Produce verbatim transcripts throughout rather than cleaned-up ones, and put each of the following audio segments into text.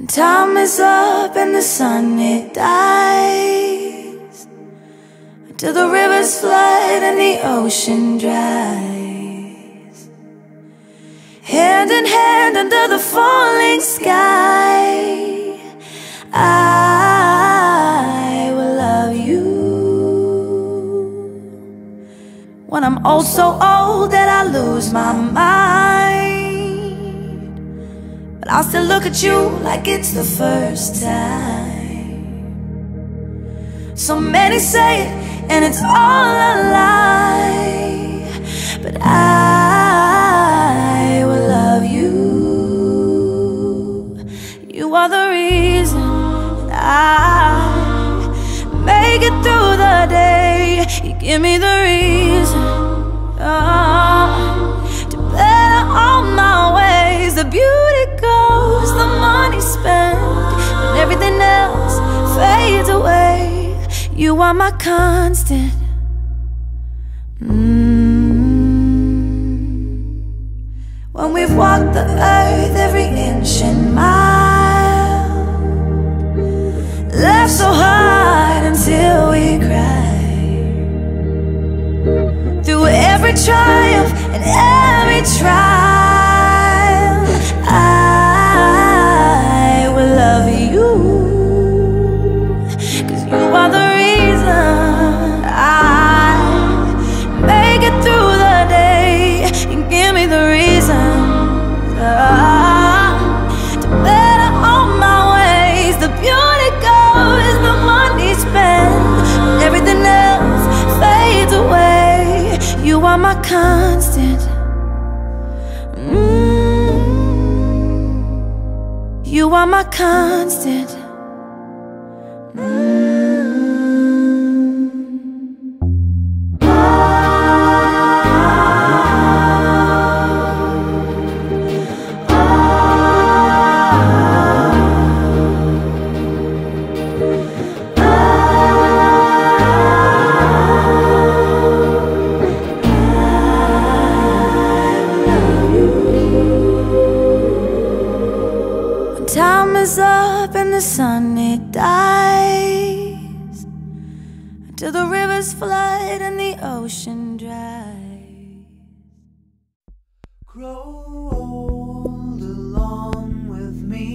When time is up and the sun it dies, until the rivers flood and the ocean dries, hand in hand under the falling sky, I will love you. When I'm oh so old that I lose my mind, but I'll still look at you like it's the first time. So many say it and it's all a lie, but I will love you. You are the reason I make it through the day. You give me the reason, oh, to better all my ways. The beauty goes, the money spent, and everything else fades away. You are my constant. mm. When we've walked the earth every inch and mile, laughed so hard until we cried, through every triumph and every trial, I will love you. Cause you are the reason I make it through the day. You give me the reason, uh, to better all my ways. The beauty goes, the money spent, everything else fades away. You are my constant. mm. You are my constant. mm. Time is up and the sun it dies, until the rivers flood and the ocean dries. Grow old along with me.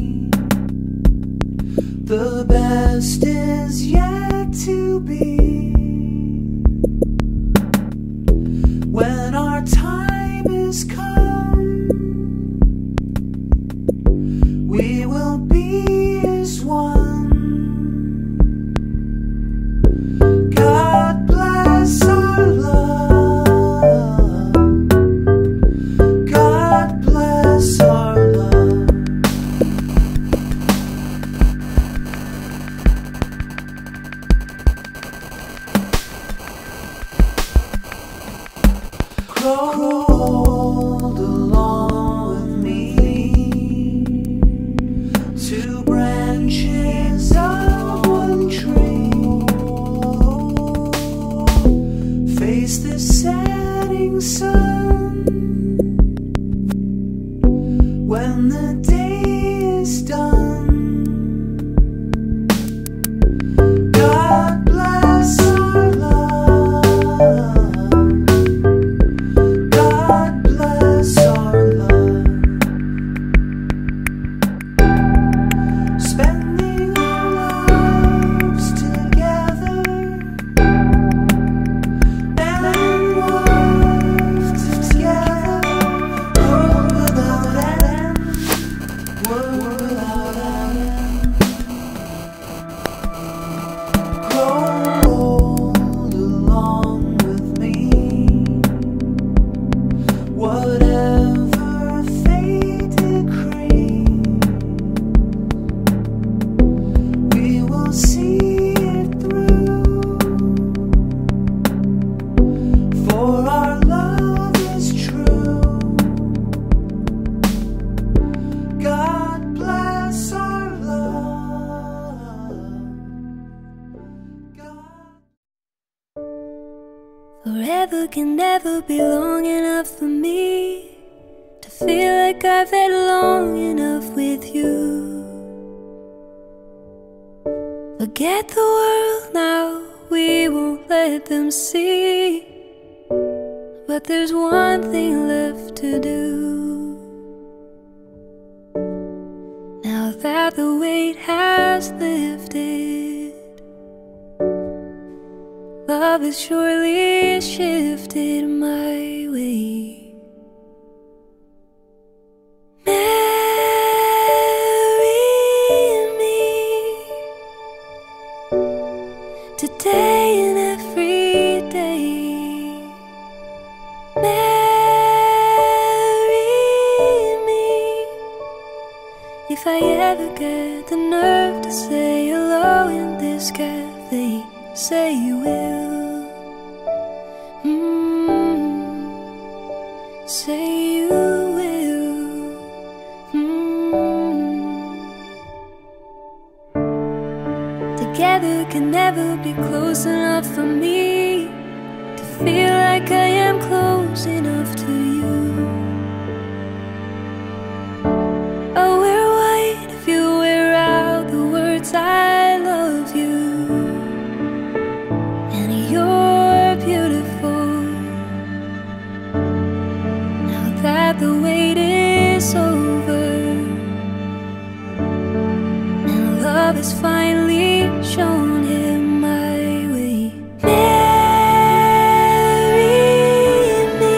The best is yet to be. When our time is come, we will be as one. God bless our love. God bless our love. Grow old along with me. Two branches of one tree face the setting sun. When the day is done, God bless our love. God bless our love. Spending our lives together, man and wife together, world without end, world without end. Grow old along with me. Whatever fate decrees, we will see it through, for our love is true. God bless our love. God. Forever can never be long enough for me to feel like I've had long enough with you. Forget the world now, we won't let them see. But there's one thing left to do. Now that the weight has lifted, love has surely shifted my way. Today and every day, marry me. If I ever get the nerve to say hello in this cafe, say you will. Mm, say you will. Mm. Together can never be close enough for me to feel like I am close enough to you. Oh, we're white if you wear out the words I love you. And you're beautiful. Now that the wait is over and love is finally shown him my way, marry me.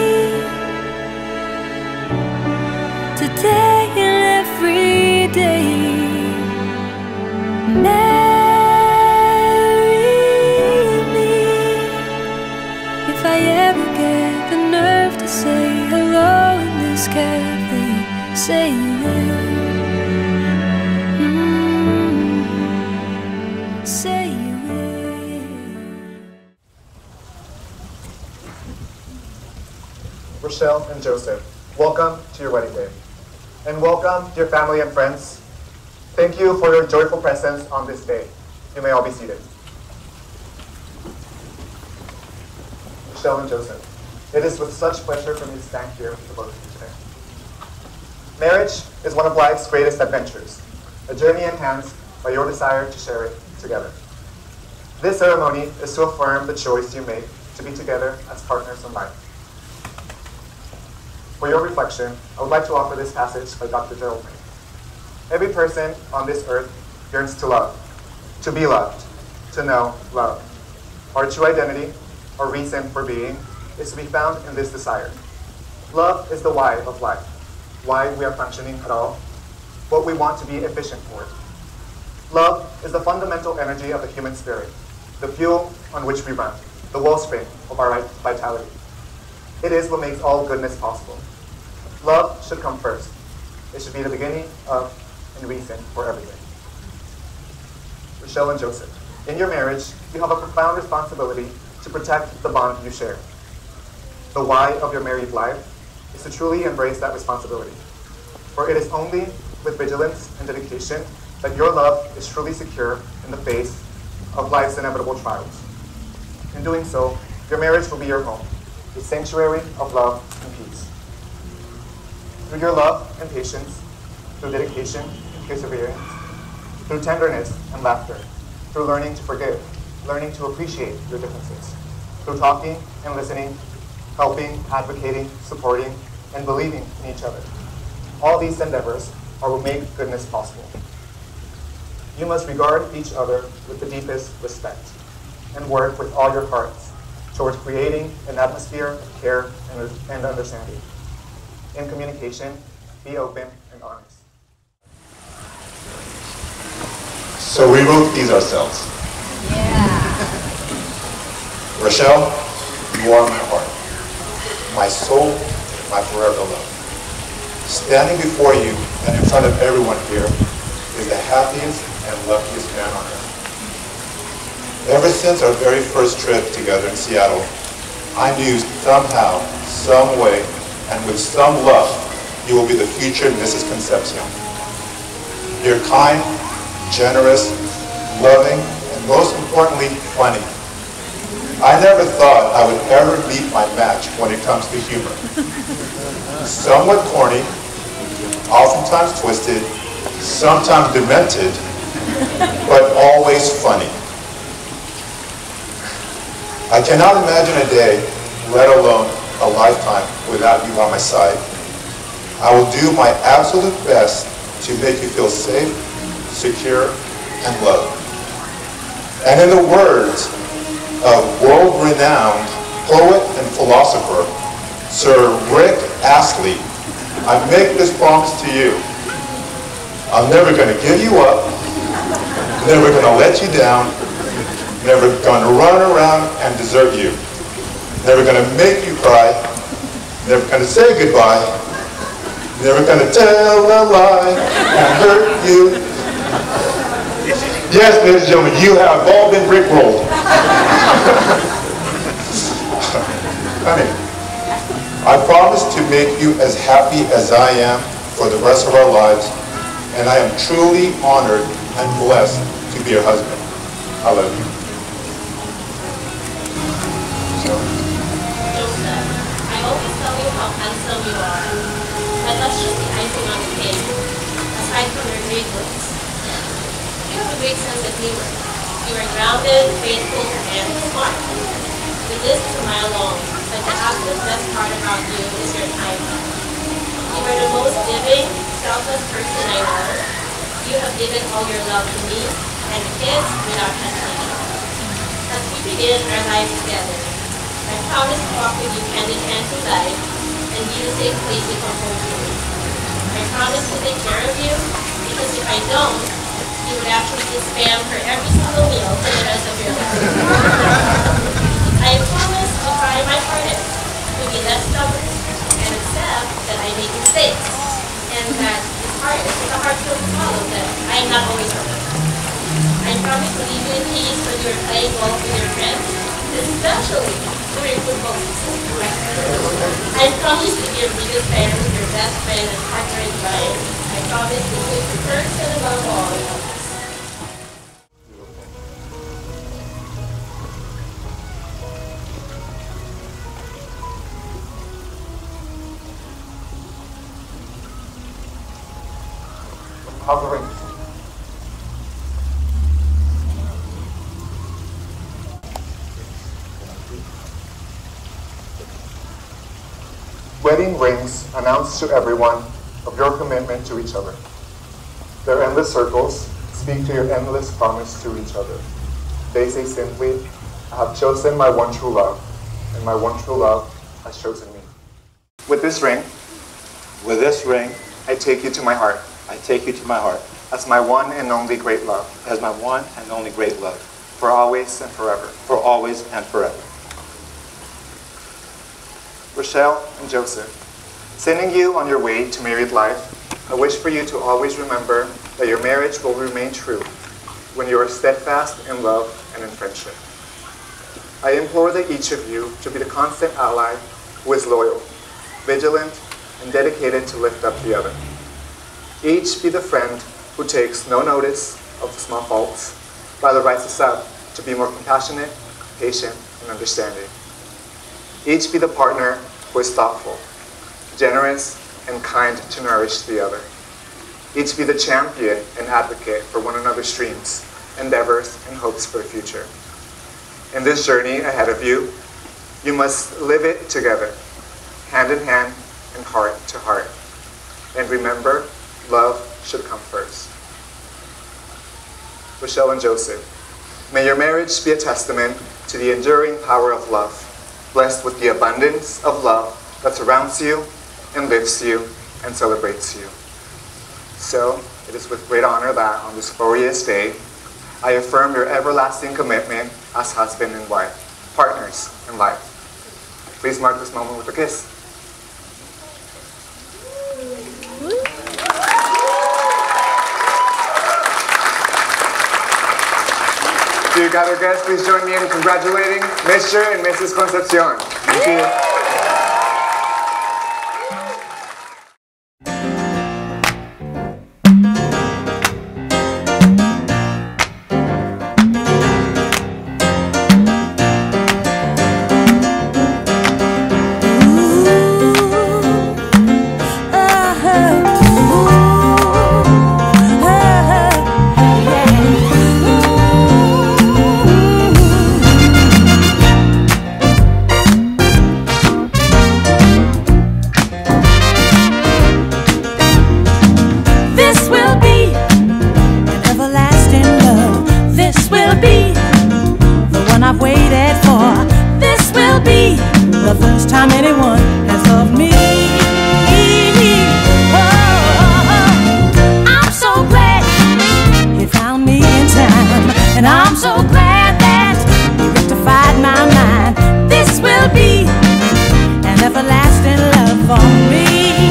Today and every day, marry me. If I ever get the nerve to say hello in this cafe, say you will. Say you will. Rachelle and Joseph, welcome to your wedding day. And welcome, dear family and friends. Thank you for your joyful presence on this day. You may all be seated. Rachelle and Joseph, it is with such pleasure for me to stand here with the both of you today. Marriage is one of life's greatest adventures, a journey enhanced by your desire to share it together. This ceremony is to affirm the choice you make to be together as partners in life. For your reflection, I would like to offer this passage by Doctor Joe. Every person on this earth yearns to love, to be loved, to know love. Our true identity, our reason for being, is to be found in this desire. Love is the why of life, why we are functioning at all, what we want to be efficient for. Love is the fundamental energy of the human spirit, the fuel on which we run, the wellspring of our vitality. It is what makes all goodness possible. Love should come first. It should be the beginning of and reason for everything. Rachelle and Joseph, in your marriage, you have a profound responsibility to protect the bond you share. The why of your married life is to truly embrace that responsibility. For it is only with vigilance and dedication that your love is truly secure in the face of life's inevitable trials. In doing so, your marriage will be your home, a sanctuary of love and peace. Through your love and patience, through dedication and perseverance, through tenderness and laughter, through learning to forgive, learning to appreciate your differences, through talking and listening, helping, advocating, supporting, and believing in each other. All these endeavors are what make goodness possible. You must regard each other with the deepest respect and work with all your hearts towards creating an atmosphere of care and, and understanding. In communication, be open and honest. So we will tease ourselves. Yeah. Rachelle, you are my heart, my soul, my forever love. Standing before you and in front of everyone here is the happiest and luckiest man on earth. Ever since our very first trip together in Seattle, I knew somehow, some way, and with some love, you will be the future Missus Concepcion. You're kind, generous, loving, and most importantly, funny. I never thought I would ever meet my match when it comes to humor. Somewhat corny, oftentimes twisted, sometimes demented, but always funny. I cannot imagine a day, let alone a lifetime, without you by my side. I will do my absolute best to make you feel safe, secure, and loved. And in the words of world-renowned poet and philosopher, Sir Rick Astley, I make this promise to you. I'm never going to give you up, never going to let you down, never going to run around and desert you, never going to make you cry, never going to say goodbye, never going to tell a lie and hurt you. Yes, ladies and gentlemen, you have all been rickrolled. Honey, I promise to make you as happy as I am for the rest of our lives, and I am truly honored and blessed to be your husband. I love you. Joseph, I always tell you how handsome you are, but that's just the icing on the cake, aside from your great looks. You have a great sense of humor. You are grounded, faithful, and smart. The list is a mile long, but the absolute best part about you is your kindness. You are the most giving, selfless person I know. You have given all your love to me and the kids without hesitation. As we begin our life together, I promise to walk with you hand in hand through life and be the safe place you come home to. I promise to take care of you, because if I don't, you would actually get spam for every single meal for the rest of your life. I promise to try my hardest to be less stubborn and accept that I make mistakes and that it's hard, it's a hard pill to swallow, that I am not always perfect. I promise to leave you in peace when you are playing golf with your friends, especially during football season. I promise to be your biggest fan, your best friend, and partner in life. I promise to put you first and above all. How's the ring? Wedding rings announce to everyone of your commitment to each other. Their endless circles speak to your endless promise to each other. They say simply, I have chosen my one true love, and my one true love has chosen me. With this ring, With this ring, I take you to my heart, I take you to my heart as my one and only great love, as my one and only great love, for always and forever. for always and forever. Rachelle and Joseph, sending you on your way to married life, I wish for you to always remember that your marriage will remain true when you are steadfast in love and in friendship. I implore that each of you to be the constant ally who is loyal, vigilant, and dedicated to lift up the other. Each be the friend who takes no notice of the small faults, rather rises up to be more compassionate, patient, and understanding. Each be the partner who is thoughtful, generous, and kind to nourish the other. Each be the champion and advocate for one another's dreams, endeavors, and hopes for the future. In this journey ahead of you, you must live it together, hand in hand and heart to heart. And remember, love should come first. Rachelle and Joseph, may your marriage be a testament to the enduring power of love, blessed with the abundance of love that surrounds you and lifts you and celebrates you. So, it is with great honor that on this glorious day, I affirm your everlasting commitment as husband and wife, partners in life. Please mark this moment with a kiss. To you gathered guests, please join me in congratulating Mister and Missus Concepcion. Thank you. Yeah. the first time anyone has loved me. Oh, I'm so glad you found me in time, and I'm so glad that you rectified my mind. This will be an everlasting love for me.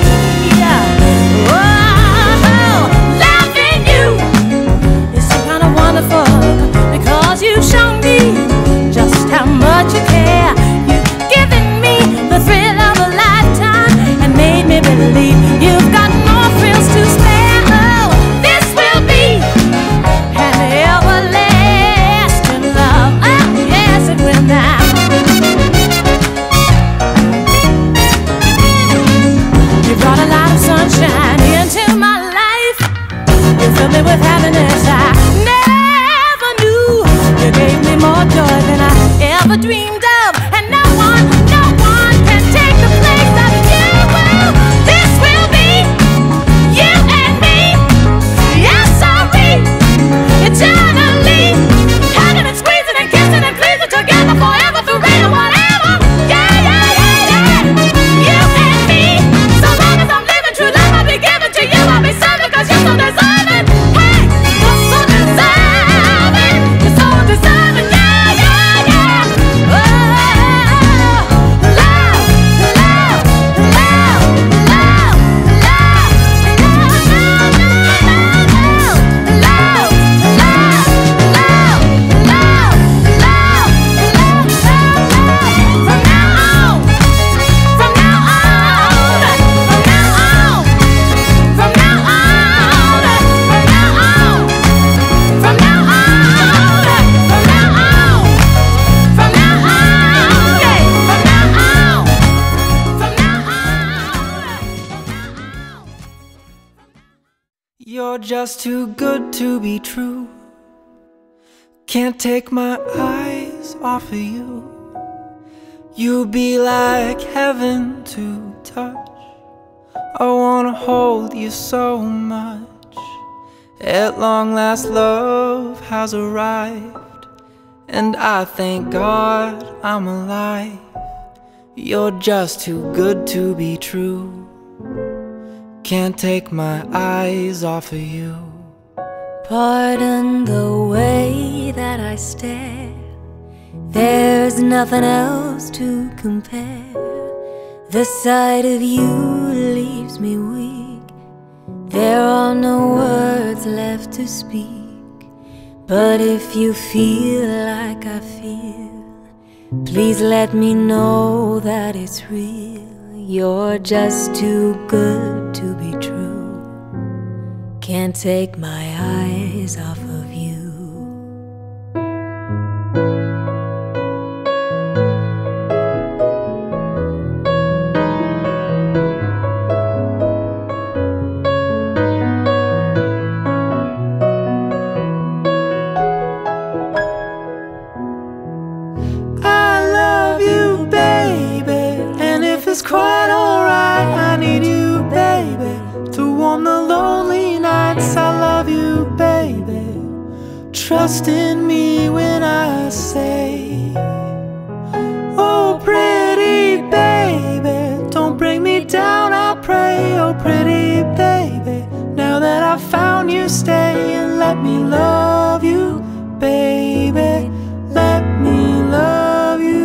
You've shown me just how much you care. You've given me the thrill of a lifetime and made me believe you've got more thrills to spare. Oh, this will be an everlasting love. Oh, yes, it will now. You brought a lot of sunshine into my life. You filled me with happiness I never knew. You gave me more joy than I ever dreamed of, and no one, no one can take the place of you. Well, this will be you and me, yes, sorry, eternally, hugging and squeezing and kissing and pleasing together forever, for real, whatever. Yeah, yeah, yeah, yeah. You and me, so long as I'm living true love, I'll be giving to you. I'll be serving 'cause you're so deserving. Hey, you're so deserving. You're so deserving, yeah, yeah, yeah. Oh, love, love, love, love, love, love, love, love, love, love, love, love. From now on, from now on, from now on, from now on, from now on, from now on, from now on, from now on, from now on, yeah, from now on, from now on. You're just too good to be true. Can't take my eyes off of you. You'll be like heaven to touch. I wanna hold you so much. At long last, love has arrived, and I thank God I'm alive. You're just too good to be true. Can't take my eyes off of you. Pardon the way that I stare. There's nothing else to compare. The sight of you leaves me weak. There are no words left to speak. But if you feel like I feel, please let me know that it's real. You're just too good to be true. Can't take my eyes off of you. It's quite alright, I need you, baby, to warm the lonely nights. I love you, baby. Trust in me when I say, oh, pretty baby, don't bring me down, I pray. Oh, pretty baby, now that I've found you, stay and let me love you, baby. Let me love you.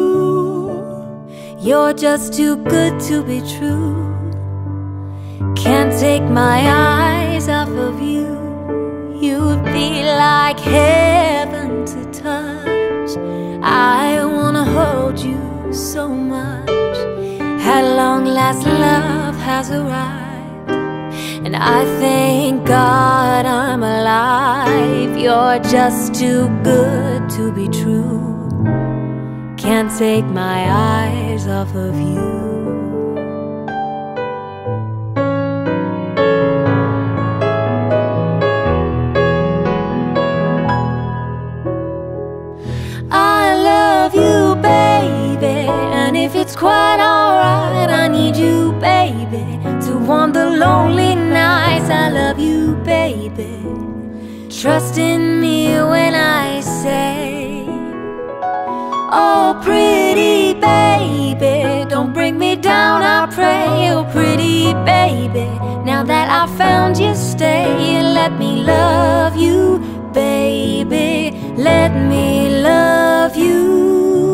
You're just too good to be true. Can't take my eyes off of you. You'd be like heaven to touch. I wanna hold you so much. At long last, love has arrived, and I thank God I'm alive. You're just too good to be true. Can't take my eyes off of you. I love you, baby, and if it's quite alright, I need you, baby, to warm the lonely nights. I love you, baby. Trust in me when I say, oh, pretty baby, baby. Don't bring me down, I pray. Oh, pretty baby, now that I found you, stay and let me love you, baby. Let me love you.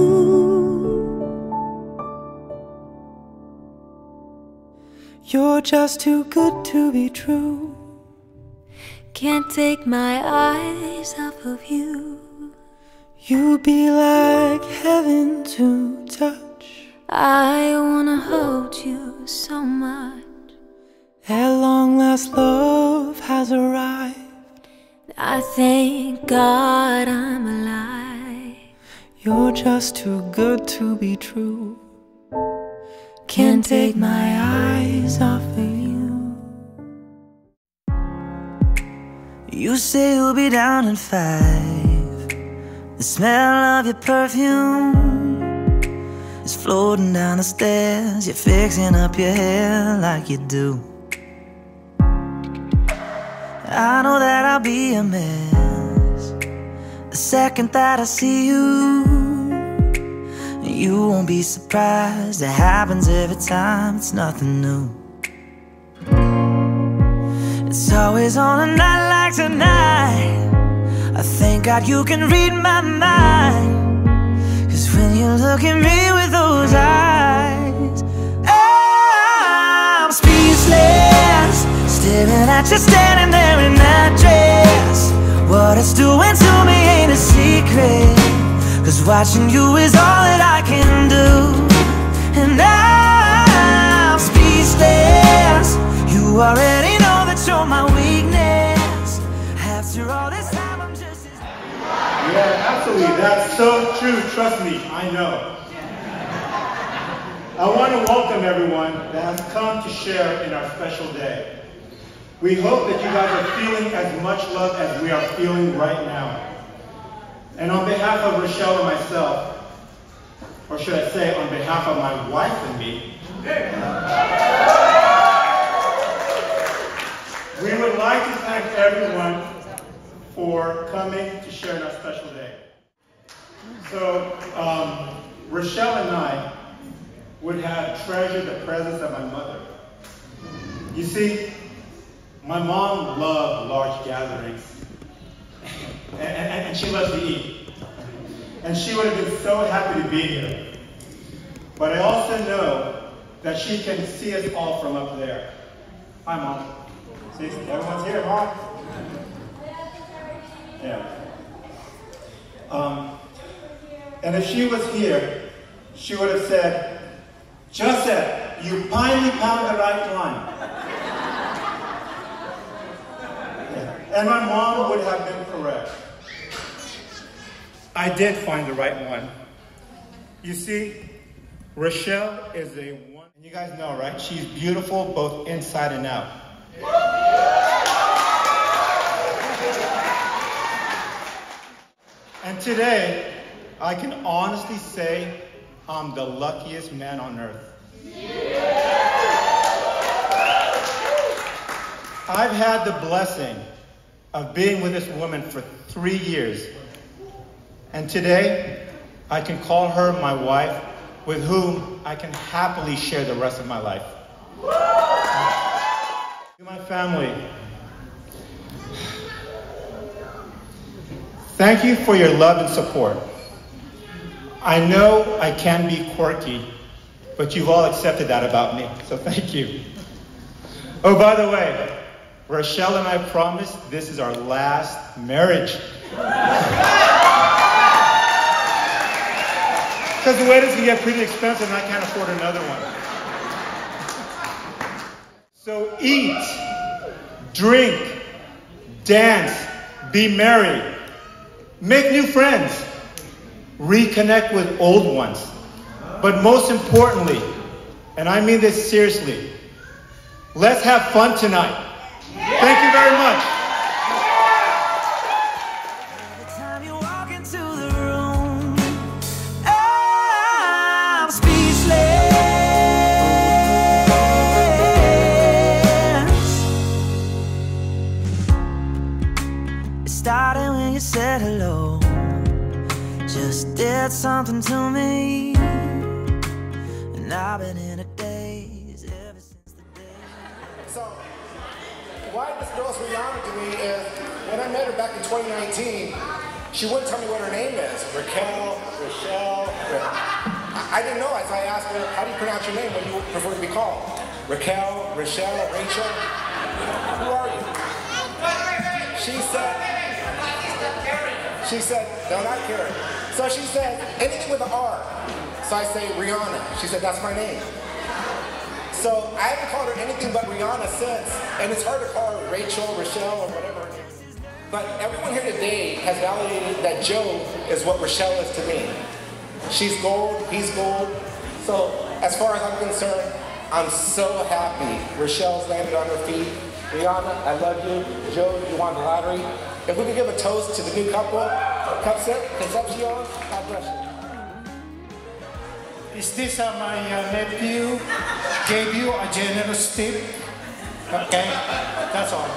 You're just too good to be true. Can't take my eyes off of you. You'd be like heaven to touch. I wanna hold you so much. At long last, love has arrived. I thank God I'm alive. You're just too good to be true. Can't take my eyes off of you. You say you'll be down in five. The smell of your perfume is floating down the stairs. You're fixing up your hair like you do. I know that I'll be a mess the second that I see you. You won't be surprised, it happens every time, it's nothing new. It's always on a night like tonight. I thank God you can read my mind. Cause when you look at me with those eyes, I'm speechless, staring at you standing there in that dress. What it's doing to me ain't a secret, cause watching you is all that I can do. And I'm speechless. You already know that you're my weakness. After all this time I'm just as... Yeah, absolutely. That's so true. Trust me, I know. I want to welcome everyone that has come to share in our special day. We hope that you guys are feeling as much love as we are feeling right now. And on behalf of Rachelle and myself, or should I say on behalf of my wife and me, we would like to thank everyone for coming to share in our special day. So, um, Rachelle and I would have treasured the presence of my mother. You see, my mom loved large gatherings, and, and, and she loves to eat. And she would have been so happy to be here. But I also know that she can see us all from up there. Hi, Mom. See, everyone's here, Mom. Yeah. Um, and if she was here, she would have said, Joseph, you finally found the right one. Yeah. And my mom would have been correct. I did find the right one. You see, Rachelle is a one, and you guys know, right? She's beautiful both inside and out. And today, I can honestly say I'm the luckiest man on earth. I've had the blessing of being with this woman for three years. And today, I can call her my wife, with whom I can happily share the rest of my life. To my family, thank you for your love and support. I know I can be quirky, but you've all accepted that about me, so thank you. Oh, by the way, Rachelle and I promise this is our last marriage. Because the weddings can get pretty expensive and I can't afford another one. So eat, drink, dance, be merry, make new friends, reconnect with old ones. But most importantly, and I mean this seriously, let's have fun tonight. Thank you very much. Every time you walk into the room, I'm speechless. It started when you said hello, just did something to me. And I've been in a daze ever since the day. So, why this girl's Rihanna to me is, when I met her back in twenty nineteen, she wouldn't tell me what her name is. Raquel, Rachelle. I, I didn't know, so I asked her, how do you pronounce your name? What do you prefer to be called? Raquel, Rachelle, Rachel? Who are you? She said, she said, no, not Karen. So she said, anything with an R. So I say, Rihanna. She said, that's my name. So I haven't called her anything but Rihanna since, and it's hard to call her Rachel, Rachelle, or whatever her name is. But everyone here today has validated that Joe is what Rachelle is to me. She's gold, he's gold. So as far as I'm concerned, I'm so happy Rachelle's landed on her feet. Rihanna, I love you. Joe, you won the lottery. If we could give a toast to the new couple, Concepcion, God bless you. Is this uh, my uh, nephew gave you a generous tip? Okay, that's all.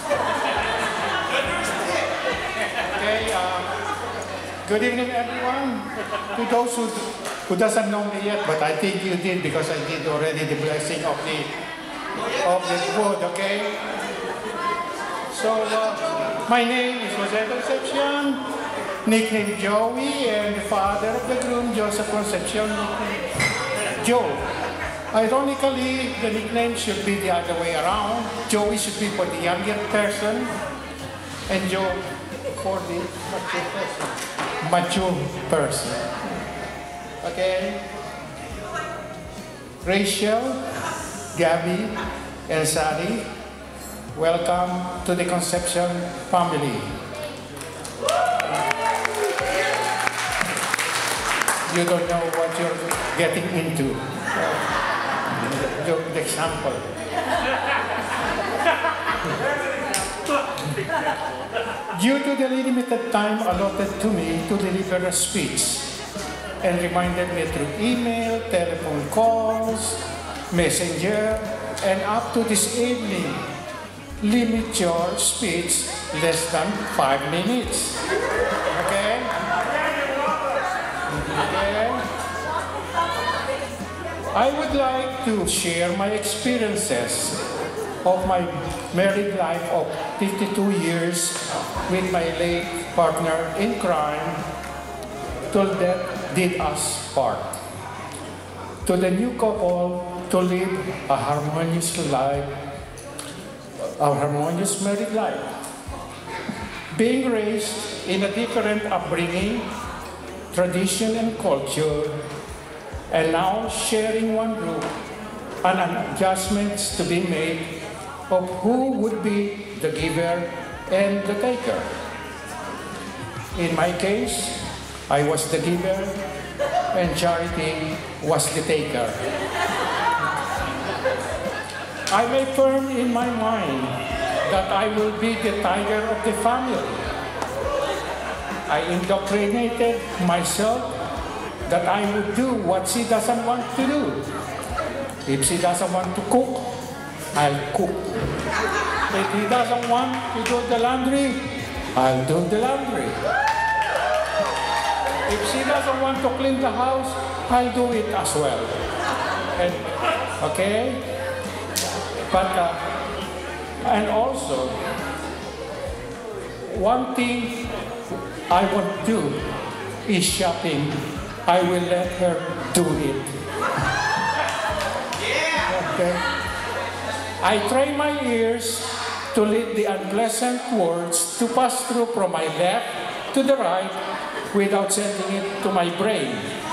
Okay, uh, good evening everyone. To those who, who doesn't know me yet, but I think you did because I did already the blessing of the of the wood, okay? So, uh, my name is Jose Concepcion, nicknamed Joey, and the father of the groom, Joseph Concepcion, nicknamed Joe. Ironically, the nickname should be the other way around. Joey should be for the younger person, and Joe for the mature person. Mature person. Okay? Rachel, Gabby, and Sally, welcome to the Concepcion family. You don't know what you're getting into. Uh, the example. Due to the limited time allotted to me to deliver a speech, and reminded me through email, telephone calls, messenger, and up to this evening, limit your speech less than five minutes. Okay? Okay? I would like to share my experiences of my married life of fifty-two years with my late partner in crime till death did us part. To the new couple, to live a harmonious life, a harmonious married life. Being raised in a different upbringing, tradition and culture, and now sharing one roof, and adjustments to be made of who would be the giver and the taker. In my case, I was the giver and Charity was the taker. I made firm in my mind that I will be the tiger of the family. I indoctrinated myself that I would do what she doesn't want to do. If she doesn't want to cook, I'll cook. If he doesn't want to do the laundry, I'll do the laundry. If she doesn't want to clean the house, I'll do it as well. And, okay? But, uh, and also, one thing I won't do is shopping. I will let her do it. Okay? I train my ears to let the unpleasant words to pass through from my left to the right without sending it to my brain.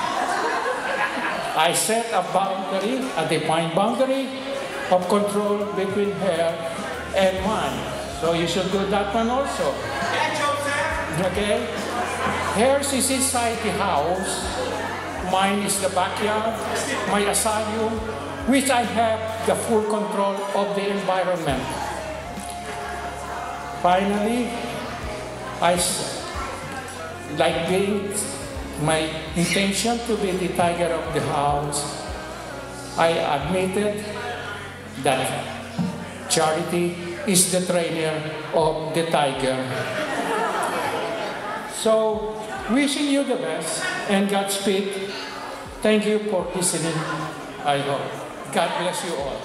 I set a boundary, a defined boundary of control between her and mine. So you should do that one also. Okay? Hers is inside the house. Mine is the backyard, my asylum, which I have the full control of the environment. Finally, I like being my intention to be the tiger of the house. I admitted that Charity is the trainer of the tiger. So, wishing you the best and Godspeed. Thank you for listening. I hope. God bless you all.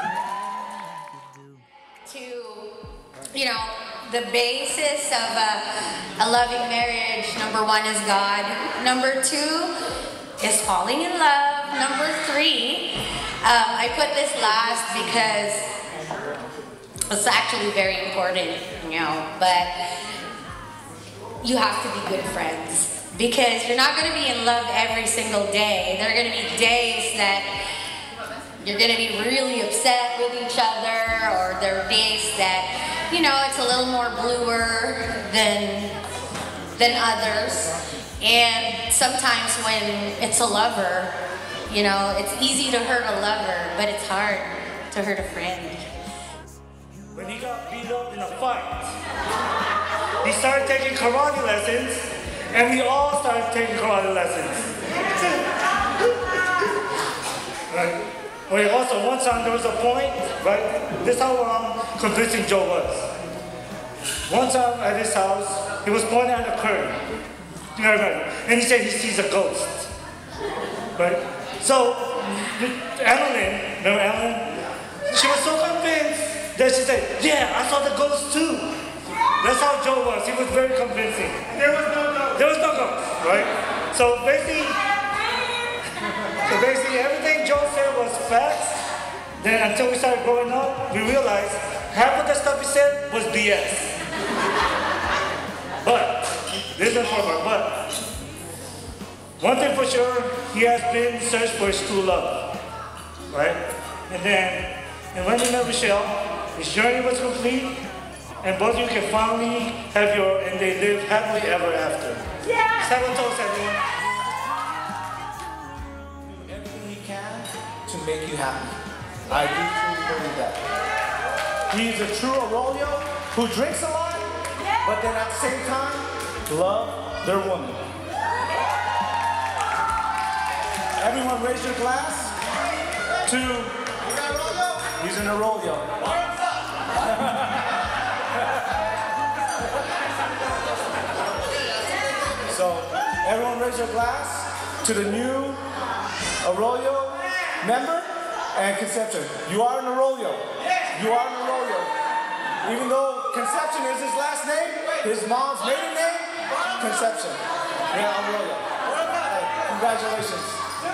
To, you know, the basis of a, a loving marriage, number one is God. Number two is falling in love. Number three, um, I put this last because it's actually very important, you know, but you have to be good friends. Because you're not going to be in love every single day. There are going to be days that you're going to be really upset with each other, or there are days that, you know, it's a little more bluer than, than others. And sometimes when it's a lover, you know, it's easy to hurt a lover, but it's hard to hurt a friend. When he got beat up in a fight, he started taking karate lessons, and we all started taking karate lessons. Right? Wait, also, one time there was a point, right? This is how um, convincing Joe was. One time at his house, he was pointing at a curtain. You know, right? And he said he sees a ghost. Right? So, Ellen, remember Ellen? She was so convinced that she said, yeah, I saw the ghost too. That's how Joe was. He was very convincing. There was no ghost. There was no ghost, right? So basically, so basically everything Joe said was facts. Then until we started growing up, we realized half of the stuff he said was B S. But, this is for my but. One thing for sure, he has been searched for his true love, right? And then, and when he met Rachelle, his journey was complete. And both of you can finally have your, and they live happily ever after. Yeah! Have a toast, everyone. Do everything he can to make you happy. I do truly believe that. He's a true Arroyo who drinks a lot, but then at the same time, love their woman. Everyone raise your glass to, he's an Arroyo. So, everyone raise your glass to the new Arroyo member and Conception. You are an Arroyo. You are an Arroyo. Even though Conception is his last name, his mom's maiden name, Conception. Yeah, Arroyo. Hey, congratulations.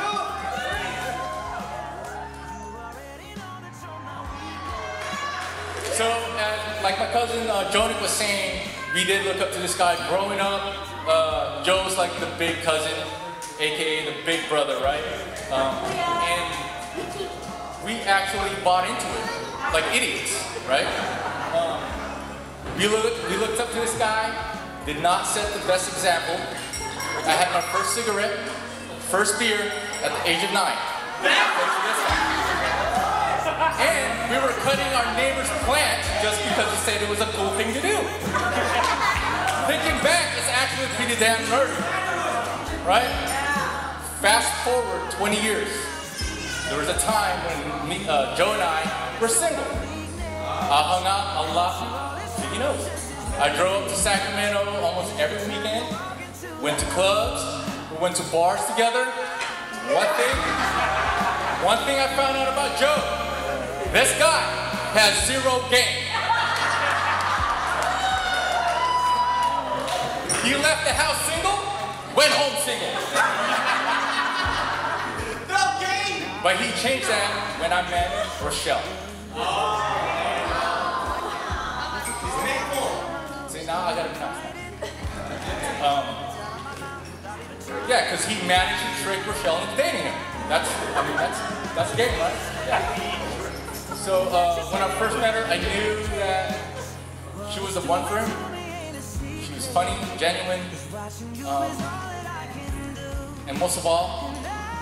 So, uh, like my cousin uh, Jonick was saying, we did look up to this guy growing up. Uh, Joe's like the big cousin, aka the big brother, right? Um, and we actually bought into it, like idiots, right? Um, we, looked, we looked up to this guy, did not set the best example. I had my first cigarette, first beer at the age of nine. And we were cutting our neighbor's plant just because he said it was a cool thing to do. Thinking back, it's actually pretty damn nerdy, right? Fast forward twenty years. There was a time when me, uh, Joe and I were single. I hung out a lot, he knows. I drove up to Sacramento almost every weekend, went to clubs, we went to bars together. One thing, one thing I found out about Joe, this guy has zero game. He left the house single, went home single. No game! But he changed that when I met Rachelle. See, now I gotta pronounce that. Um, yeah, because he managed to trick Rachelle into dating him. That's, I mean, that's, that's the game, right? Yeah. So uh, when I first met her, I knew that she was the one for him. She was funny, genuine, um, and most of all,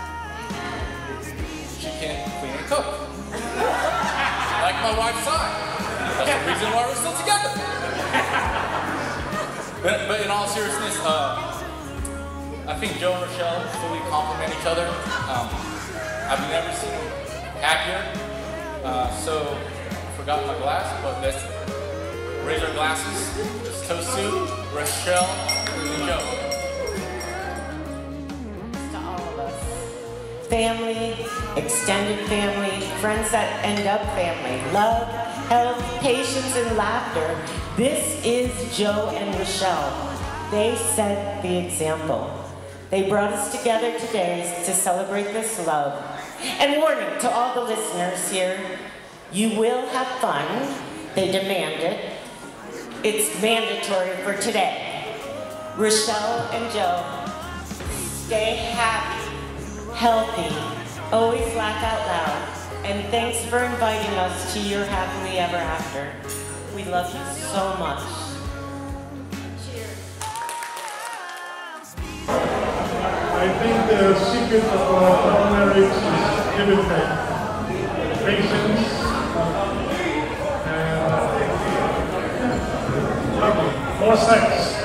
she can clean and cook. Like my wife's son. That's the reason why we're still together. But, but in all seriousness, uh, I think Joe and Rachelle fully complement each other. Um, I've never seen them happier. Uh, so, I forgot my glass, but let's raise our glasses. Let's toast to Rachelle and Joe. To all of us. family, extended family, friends that end up family, love, health, patience, and laughter. This is Joe and Rachelle. They set the example. They brought us together today to celebrate this love. And warning to all the listeners here, you will have fun. They demand it. It's mandatory for today. Rachelle and Joe, stay happy, healthy, always laugh out loud, and thanks for inviting us to your happily ever after. We love you so much. I think the secret of our marriage is give and take, patience, and uh, more sex.